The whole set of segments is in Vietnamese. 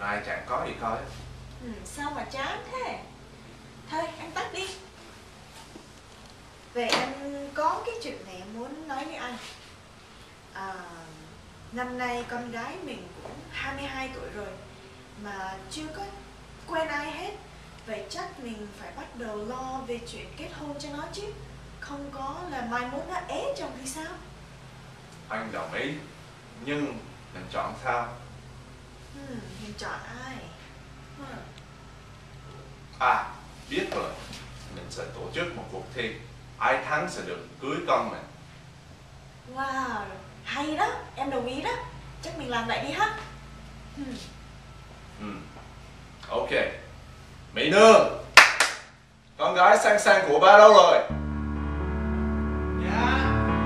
nay chẳng có gì coi. Sao mà chán thế? Thôi anh tắt đi. Vậy anh có cái chuyện này muốn nói với anh. Năm nay con gái mình cũng 22 tuổi rồi mà chưa có quen ai hết. Vậy chắc mình phải bắt đầu lo về chuyện kết hôn cho nó chứ. Không có là mai mốt nó ế chồng thì sao? Anh đồng ý. Nhưng mình chọn sao? Mình chọn ai? Biết rồi. Mình sẽ tổ chức một cuộc thi. Ai thắng sẽ được cưới con mình. Wow, hay đó, em đồng ý đó. Chắc mình làm vậy đi ha. Ok. Mỹ Nương, con gái sang sang của ba đâu rồi? Dạ.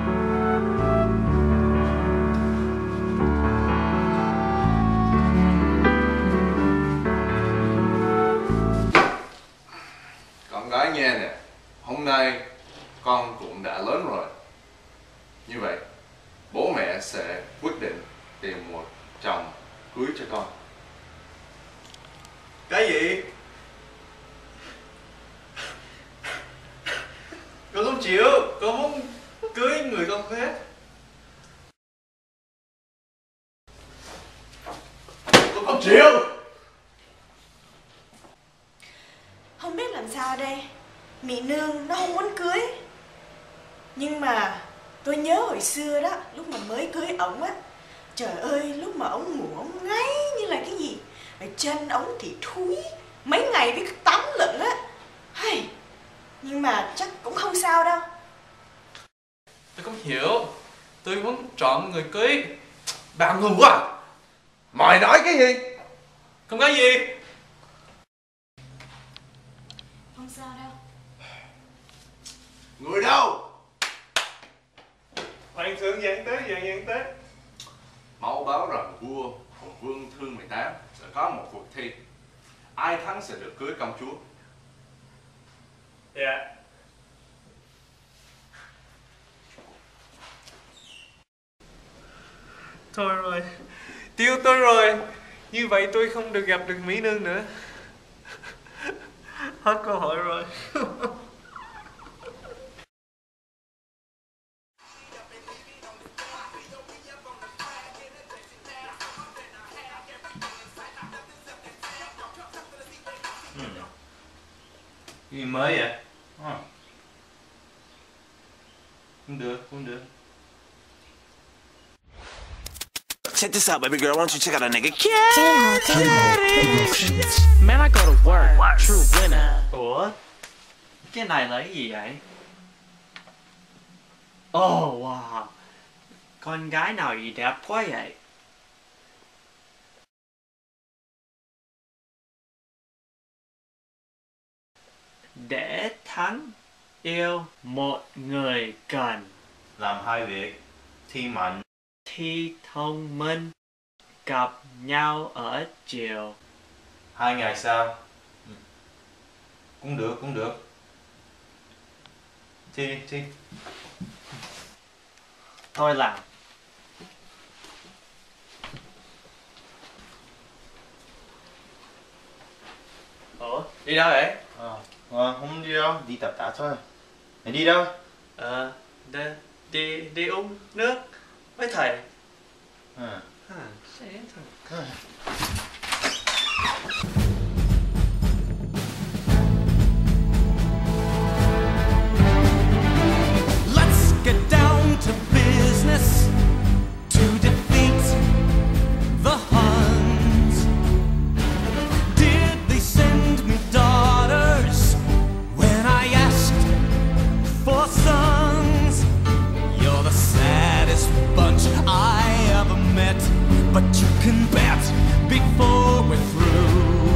Con gái nghe nè, hôm nay con cũng đã lớn rồi. Như vậy, bố mẹ sẽ quyết định tìm một chồng cưới cho con. Cái gì? Con không chịu, con muốn cưới người con khác. Con không chịu. Không biết làm sao đây. Mỹ Nương nó không muốn cưới. Nhưng mà tôi nhớ hồi xưa đó, lúc mà mới cưới ổng á, trời ơi, lúc mà ổng ngủ ổng ngáy như là cái gì. Rồi chân ổng thì thúi, mấy ngày với tắm lận á. Hay, nhưng mà chắc cũng không sao đâu. Tôi không hiểu. Tôi muốn chọn người cưới. Bạn ngu quá. Mày nói cái gì? Không có gì. Không sao đâu. Người đâu? Hoàng thượng dạng tới. Máu báo rằng vua Hùng Vương Thương 18 sẽ có một cuộc thi. Ai thắng sẽ được cưới công chúa. Dạ. Thôi rồi, tiêu tôi rồi. Như vậy tôi không được gặp được Mỹ Nương nữa. Hết cơ hội rồi. Gì mới vậy? Cũng được. Check this out, baby girl. Why don't you check out a nigga? Man, I go to work. True winner. Ủa? Cái này là cái gì vậy? Oh wow. Con gái nào gì đẹp quá vậy? Để thắng yêu một người cần Làm hai việc. Thi mạnh. thi thông minh, gặp nhau ở chiều. 2 ngày sau. Cũng được. Thi. Thôi làm. Ủa, đi đâu vậy? Không đi đâu, đi tập tạ thôi. Mày đi đâu? Đi uống nước với thầy. Sẽ thôi. Let's get down to business to defeat the Huns. Did they send me daughters when I asked for sons? You're the saddest bunch I ever met, but you can bet before we're through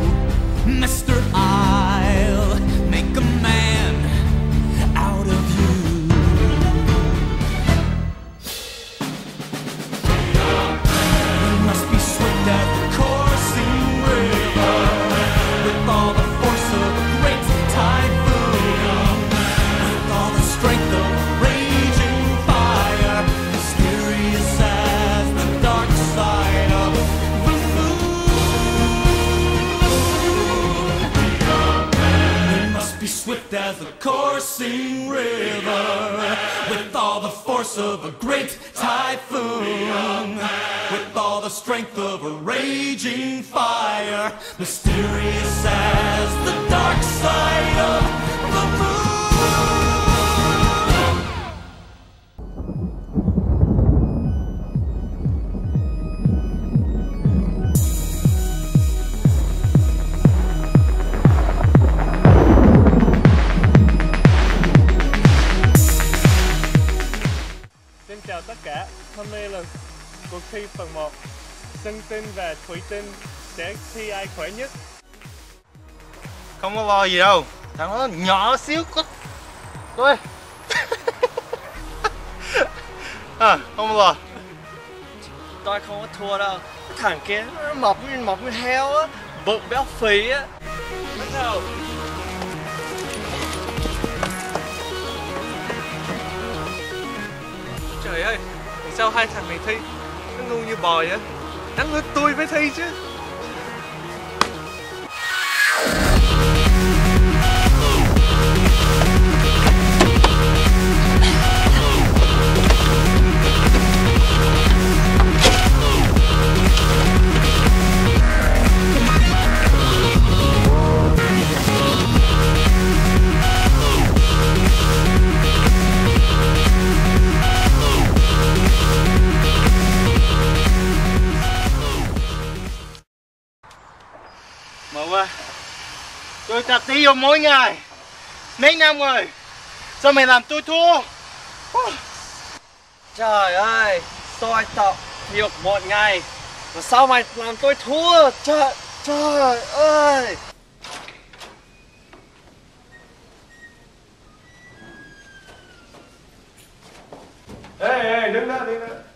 as a coursing river, with all the force of a great typhoon, with all the strength of a raging fire, mysterious as the dark side of the moon. Xin chào tất cả, hôm nay là cuộc thi phần 1. Sơn Tinh và Thủy Tinh sẽ thi ai khỏe nhất. Không có lo gì đâu, thằng đó nhỏ xíu có tôi. Không lo. Tôi không có thua đâu. Thằng kia nó mập như heo á, bự béo phì á. Bắt đầu. Trời ơi, sao hai thằng này thi nó ngu như bò vậy? Đáng lẽ tôi phải thi chứ. Mà qua, tôi tập thể dục mỗi ngày mấy năm rồi, sao mày làm tôi thua? Trời ơi, tôi tập thể dục một ngày mà sao mày làm tôi thua? Trời ơi. Ê, đứng đó.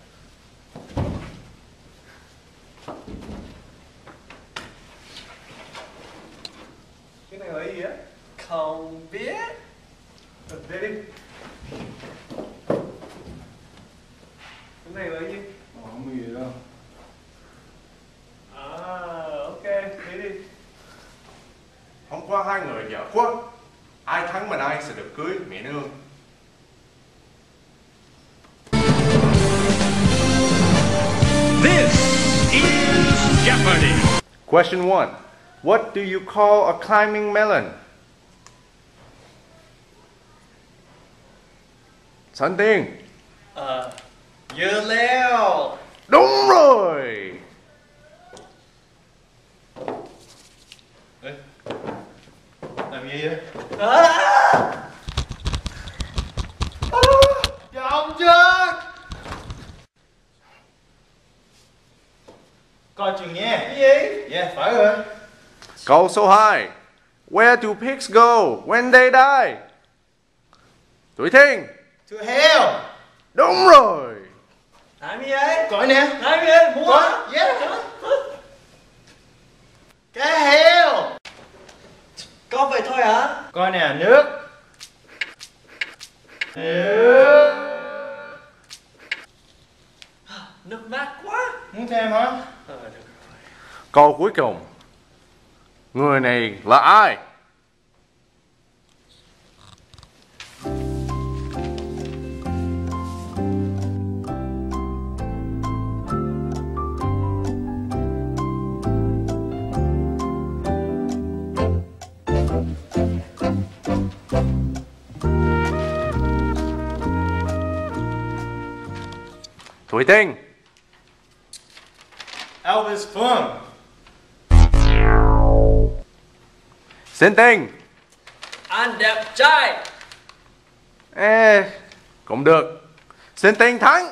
Cái này là cái gì á? Không biết. Đây đi. Cái này là cái gì? Không có gì đâu. Ok, đi đi. Hôm qua hai người dở quá. Ai thắng bên ai sẽ được cưới mẹ nương. This is Jeopardy! Question 1. What do you call a climbing melon? Sơn Tiên. Dưa leo. Đúng rồi. Làm gì vậy? Chồng chưa? Coi chừng nha. Gì? Dạ, phải rồi. Câu số 2. Where do pigs go when they die? Tuổi Thiên. Thưa heo. Đúng rồi. Làm gì vậy? Coi nè. Làm gì vậy? Mua hả? Yeah. Cá heo. Có vậy thôi hả? Coi nè, nước. Nước mát quá. Muốn thêm hả? Được. Câu cuối cùng. Người này là ai? Thủy Tiên. Elvis Phương. Sơn Tiên. Anh đẹp trai. Ê, cũng được. Sơn Tiên thắng.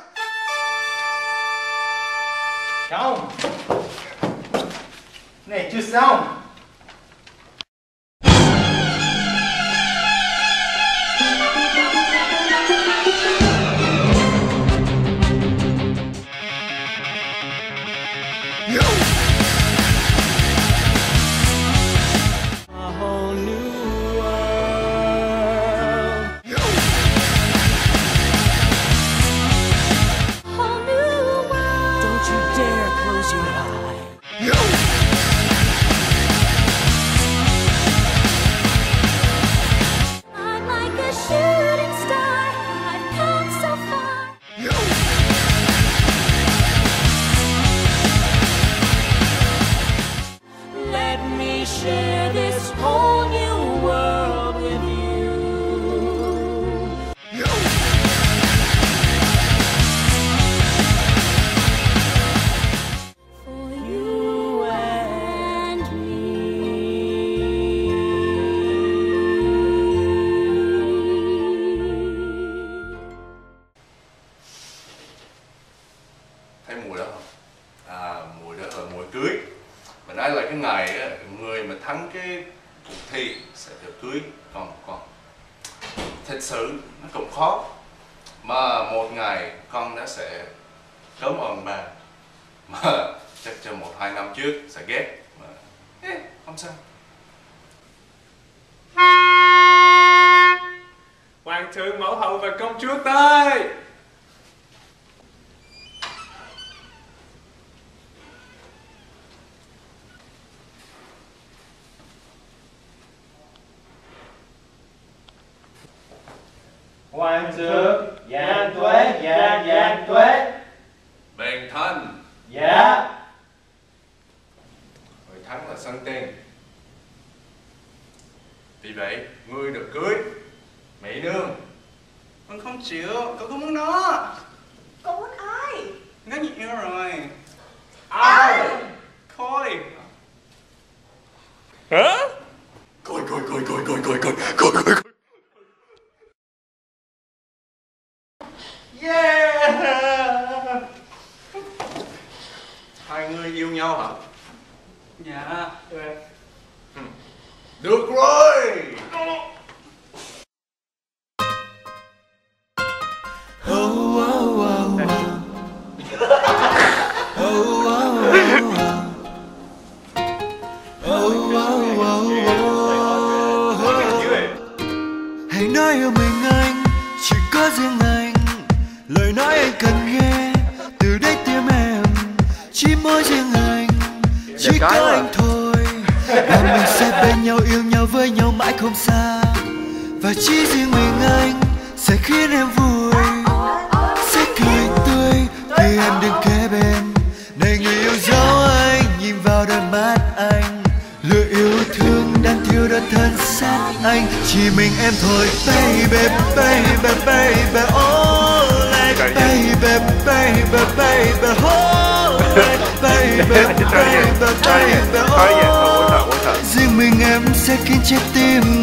Không. Này chưa xong. Don't you dare close your eyes. thấy mùi đó không? Mùi đó là mùi cưới. Mình nói là cái ngày á, người mà thắng cái cuộc thi sẽ được cưới. Còn thật sự nó cũng khó. Mà một ngày con nó sẽ cảm ơn bà. Mà chắc cho 1-2 năm trước sẽ ghét. Mà không sao. Hoàng thượng, mẫu hậu và công chúa tới. Hoàng thượng, vạn tuế, vạn tuế. Bền thân. Dạ. Người thắng là sân tiền. Vì vậy, ngươi được cưới Mỹ nương. Con không chịu, con không muốn nó. Con muốn ai? Có người yêu rồi. Ai? Khôi. Hả? Coi. Yeah. Hai người yêu nhau hả? Dạ. Được rồi. Hãy nói yêu mình anh, chỉ có riêng anh. Lời nói anh cần nghe từ đáy tim em. Chỉ mỗi riêng anh, chỉ có anh thôi. Và mình sẽ bên nhau, yêu nhau với nhau mãi không xa. Và chỉ riêng mình anh sẽ khiến em vui, sẽ cười tươi khi em đứng kế bên. Này người yêu dấu anh, nhìn vào đôi mắt anh, lửa yêu thương đang thiêu đốt thân xác anh. Chỉ mình em thôi, baby, baby, baby, oh, like baby, baby, baby, oh, like baby, baby, baby, oh. Riêng mình em sẽ khiến trái tim